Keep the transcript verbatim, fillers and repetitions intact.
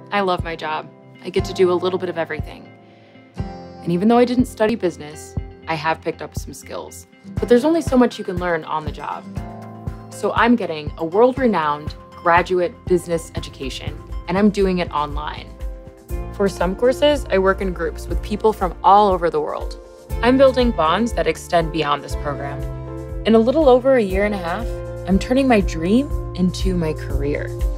I love my job. I get to do a little bit of everything. And even though I didn't study business, I have picked up some skills. But there's only so much you can learn on the job. So I'm getting a world-renowned graduate business education, and I'm doing it online. For some courses, I work in groups with people from all over the world. I'm building bonds that extend beyond this program. In a little over a year and a half, I'm turning my dream into my career.